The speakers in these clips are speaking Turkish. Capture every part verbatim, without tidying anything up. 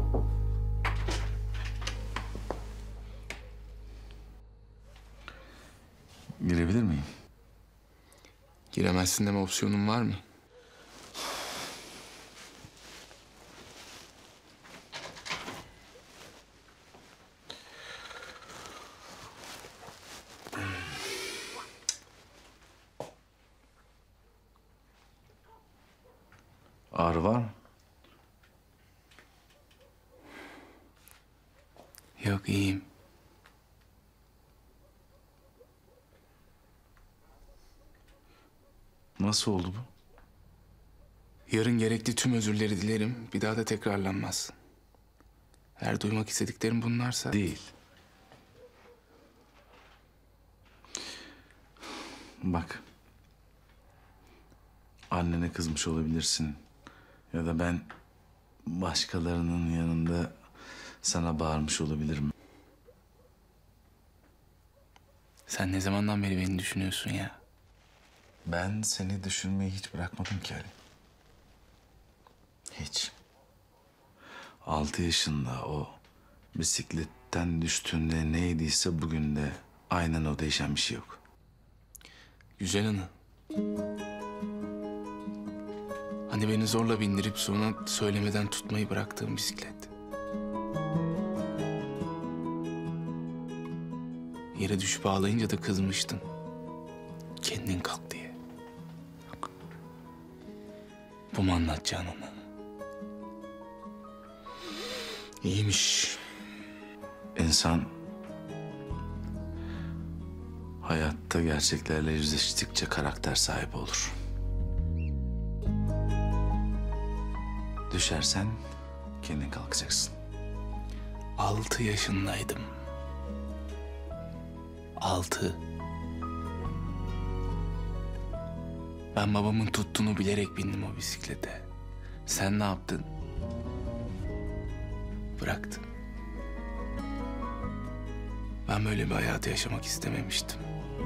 Girebilir miyim? Giremezsin deme opsiyonun var mı? Ağrı var mı? Yok, iyiyim. Nasıl oldu bu? Yarın gerekli tüm özürleri dilerim. Bir daha da tekrarlanmaz. Eğer duymak istediklerim bunlarsa... Değil. Bak. Annene kızmış olabilirsin. Ya da ben başkalarının yanında sana bağırmış olabilirim. Sen ne zamandan beri beni düşünüyorsun ya? Ben seni düşünmeyi hiç bırakmadım ki Ali. Hiç. Altı yaşında o bisikletten düştüğünde neydiyse bugün de aynen o, değişen bir şey yok. Güzel anı. Hani beni zorla bindirip sonra söylemeden tutmayı bıraktığım bisiklet. Yere düşüp ağlayınca da kızmıştın. Kendin kalk diye. Bu mu anlatacağın ona? İyiymiş. İnsan hayatta gerçeklerle yüzleştikçe karakter sahibi olur. Düşersen kendin kalkacaksın. Altı yaşındaydım. Altı. Ben babamın tuttuğunu bilerek bindim o bisiklete. Sen ne yaptın? Bıraktın. Ben böyle bir hayatı yaşamak istememiştim.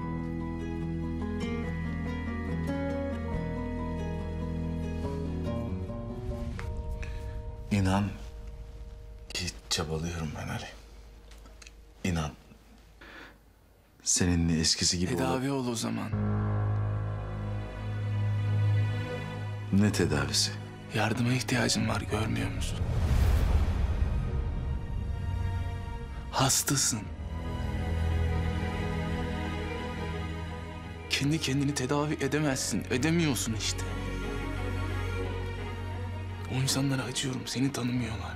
İnan ki çabalıyorum ben Ali. İnan. Seninle eskisi gibi Tedavi ol o zaman. Ne tedavisi? Yardıma ihtiyacın var, görmüyor musun? Hastasın. Kendi kendini tedavi edemezsin, edemiyorsun işte. O insanlara acıyorum, seni tanımıyorlar.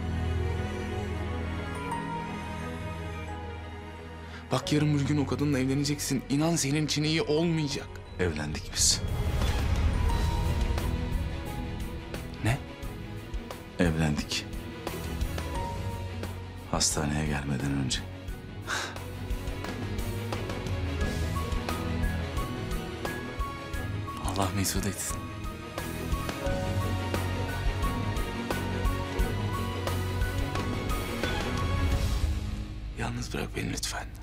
Bak yarın bir gün o kadınla evleneceksin. İnan senin için iyi olmayacak. Evlendik biz. Ne? Evlendik. Hastaneye gelmeden önce. Allah mesut etsin. Yalnız bırak beni lütfen.